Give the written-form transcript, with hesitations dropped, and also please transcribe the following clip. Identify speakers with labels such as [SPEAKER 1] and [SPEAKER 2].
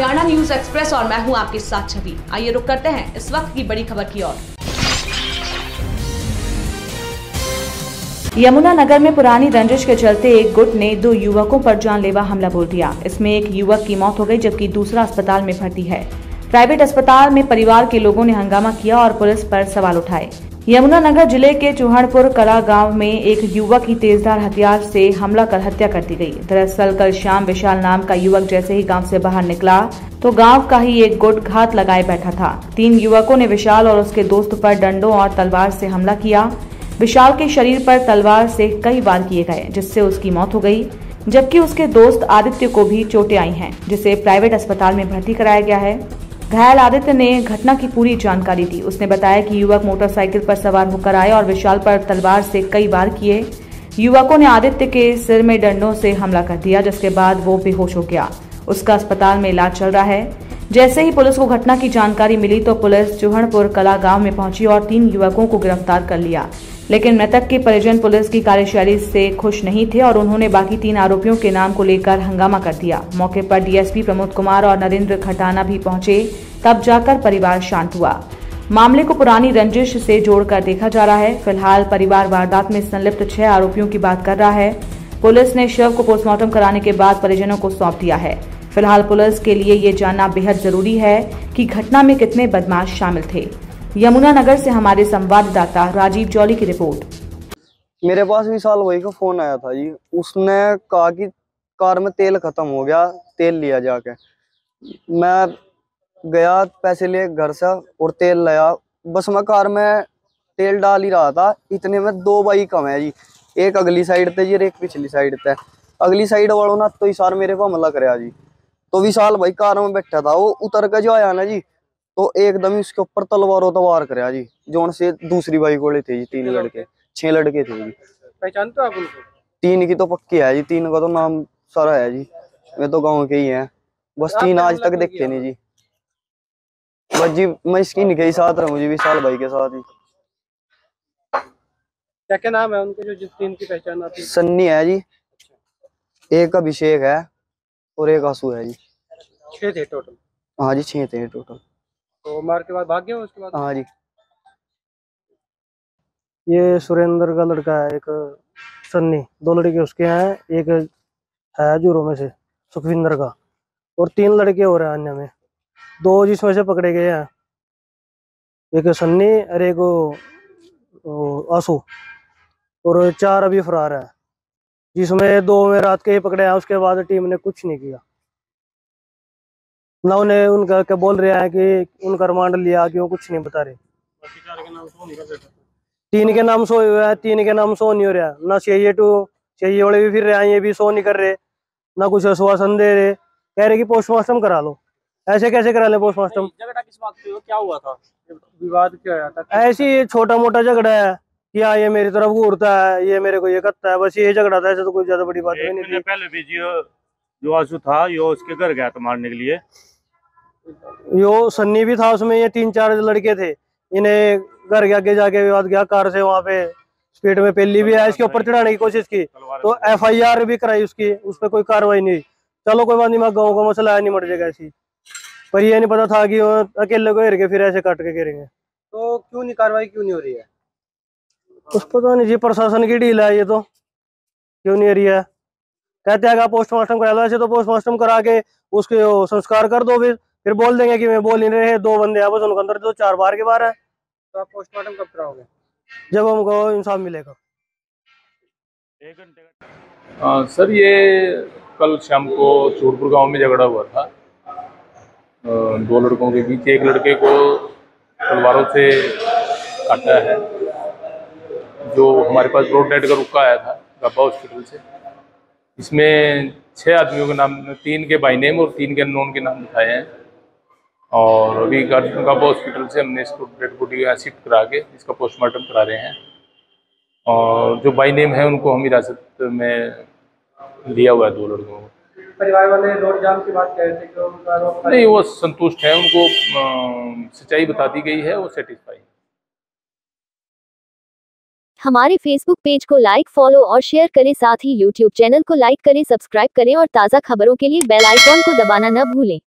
[SPEAKER 1] Haryana news express और मैं हूं आपके साथ छवि। आइए रुक करते हैं इस वक्त की बड़ी खबर की ओर। यमुनानगर में पुरानी रंजिश के चलते एक गुट ने 2 युवकों पर जानलेवा हमला बोल दिया। इसमें एक युवक की मौत हो गई जबकि दूसरा अस्पताल में भर्ती है। प्राइवेट अस्पताल में परिवार के लोगों ने हंगामा किया और पुलिस पर सवाल उठाए। यमुनानगर जिले के चूहड़पुर कला गांव में एक युवक की तेजधार हथियार से हमला कर हत्या कर दी गई। दरअसल कल शाम विशाल नाम का युवक जैसे ही गांव से बाहर निकला तो गांव का ही एक गुट घात लगाए बैठा था। 3 युवकों ने विशाल और उसके दोस्त पर डंडों और तलवार से हमला किया। विशाल के शरीर पर तलवार से कई वार किए गए जिससे उसकी मौत हो गई, जबकि उसके दोस्त आदित्य को भी चोटें आई हैं, जिसे प्राइवेट अस्पताल में भर्ती कराया गया है। घायल आदित्य ने घटना की पूरी जानकारी दी। उसने बताया कि युवक मोटरसाइकिल पर सवार होकर आए और विशाल पर तलवार से कई वार किए। युवकों ने आदित्य के सिर में डंडों से हमला कर दिया, जिसके बाद वो बेहोश हो गया। उसका अस्पताल में इलाज चल रहा है। जैसे ही पुलिस को घटना की जानकारी मिली तो पुलिस चूहड़पुर कला गांव में पहुंची और 3 युवकों को गिरफ्तार कर लिया। लेकिन मृतक के परिजन पुलिस की कार्यशैली से खुश नहीं थे और उन्होंने बाकी 3 आरोपियों के नाम को लेकर हंगामा कर दिया। मौके पर डीएसपी प्रमोद कुमार और नरेंद्र खटाना भी पहुंचे, तब जाकर परिवार शांत हुआ। मामले को पुरानी रंजिश से जोड़कर देखा जा रहा है। फिलहाल परिवार वारदात में संलिप्त 6 आरोपियों की बात कर रहा है। पुलिस ने शव को पोस्टमार्टम कराने के बाद परिजनों को सौंप दिया है। फिलहाल पुलिस के लिए ये जानना बेहद जरूरी है कि घटना में कितने बदमाश शामिल थे। यमुनानगर से हमारे संवाददाता राजीव जौली की रिपोर्ट।
[SPEAKER 2] मेरे पास विशाल भाई का फोन आया था जी। उसने कहा कि कार में तेल खत्म हो गया, तेल लिया जाके। मैं गया पैसे लिए घर से और तेल लाया। बस मैं कार में तेल डाल ही रहा था, इतने में 2 बाइक है जी। एक अगली साइड थे जी और एक पिछली साइड थे। अगली साइड वालों ने तो इशार मेरे को हमला कराया जी। तो विशाल भाई कार में बैठा था, वो उतर के जो आया ना जी तो एकदम उसके ऊपर तलवार कराया जी। जोन से दूसरी बाइक वाले थे जी 3 लड़के 6 लड़के थे जी।
[SPEAKER 3] पहचानते हो आप उनको?
[SPEAKER 2] 3 की तो पक्की है जी, 3 का तो नाम सारा है जी। वे तो गांव के ही हैं, बस 3 आज तक देखे नहीं जी। बस जी मैं इसकी निकई साथ रहूं जी, विशाल भाई के साथ ही।
[SPEAKER 3] क्या क्या नाम है उनके जो जिस 3 की पहचान आती है?
[SPEAKER 2] सन्नी है जी, एक अभिषेक है और एक आंसू है जी।
[SPEAKER 3] 6 थे टोटल?
[SPEAKER 2] हाँ जी 6 थे टोटल।
[SPEAKER 3] तो मार के बाद भाग गए उसके बाद?
[SPEAKER 2] हाँ जी।
[SPEAKER 4] ये सुरेंद्र का लड़का है, एक सन्नी, 2 लड़के उसके हैं, एक है जूरो में से सुखविंदर का, और 3 लड़के हो रहे हैं अन्य में। 2 जिसमें से पकड़े गए हैं, एक सन्नी और एक आंसू, और 4 अभी फरार है, जिसमें 2 में रात के ही पकड़े हैं। उसके बाद टीम ने कुछ नहीं किया ना। उन्हें उनका क्या बोल रहे हैं कि उनका रिमांड लिया, क्यों कुछ नहीं बता रहे। 3 के नाम सो हुए हैं, 3 के नाम सो नहीं हो रहा ना। चाहिए वाले भी फिर रहे हैं, ये भी सो नहीं कर रहे ना, कुछ आश्वासन दे रहे। कह रहे कि पोस्टमार्टम करा लो। ऐसे कैसे करा ले पोस्टमार्टम?
[SPEAKER 3] झगड़ा किस बात पे? क्या हुआ था? विवाद क्या आया था?
[SPEAKER 4] ऐसी छोटा मोटा झगड़ा है कि हाँ ये मेरी तरफ घूरता है, ये मेरे को ये करता है, बस ये झगड़ा था। ऐसे तो कोई ज्यादा बड़ी बात नहीं थी।
[SPEAKER 5] पहले भी जो आंसू था यो उसके घर गया था मारने के लिए।
[SPEAKER 4] यो सन्नी भी था उसमें, ये 3-4 लड़के थे। इन्हें घर के आगे जाके विवाद किया, कार से वहां पे स्पीड में पहली भी है, इसके ऊपर चढ़ाने की कोशिश की तो FIR भी कराई उसकी, उस पर कोई कार्रवाई नहीं। चलो कोई बात नहीं, मैं गाँव का मसला है, नहीं मर जाएगा ऐसी। पर ये नहीं पता था कि वो अकेले को घेर के फिर ऐसे काट के घेरेंगे।
[SPEAKER 3] तो क्यों नहीं कार्रवाई क्यों नहीं हो रही है?
[SPEAKER 4] कुछ पता नहीं जी, प्रशासन की ढील है ये तो, क्यों नहीं हो रही है। कहते हैं पोस्टमार्टम करा लो। ऐसे तो पोस्टमार्टम करा के उसके संस्कार कर दो, फिर बोल देंगे कि मैं बोल नहीं रहे, 2 बंदे हैं बस, उनके अंदर तो 4 बार के बार है।
[SPEAKER 3] तो आप पोस्टमार्टम कब कराओगे?
[SPEAKER 4] जब हमको इंसाफ मिलेगा।
[SPEAKER 5] 1 घंटे। सर ये कल शाम को चूड़पुर गांव में झगड़ा हुआ था 2 लड़कों के बीच। एक लड़के को तलवारों से काटा है, जो हमारे पास रोड डेड का रुका आया था गब्बा हॉस्पिटल से। इसमें 6 आदमियों के नाम, 3 के बाई नेम और 3 के अननोन के नाम लिखाए हैं। और अभी गब्बा हॉस्पिटल से हमने इसको डेड बॉडी का शिफ्ट करा के इसका पोस्टमार्टम करा रहे हैं। और जो बाई नेम है उनको हम हिरासत में लिया हुआ है 2 लड़कों को।
[SPEAKER 3] परिवार वाले रोड जाम की बात कह रहे थे कि
[SPEAKER 5] नहीं, वो संतुष्ट है, उनको सच्चाई बता दी गई है, वो सेटिस्फाई।
[SPEAKER 6] हमारे फेसबुक पेज को लाइक, फॉलो और शेयर करें। साथ ही यूट्यूब चैनल को लाइक करें, सब्सक्राइब करें और ताज़ा खबरों के लिए बेल आइकॉन को दबाना न भूलें।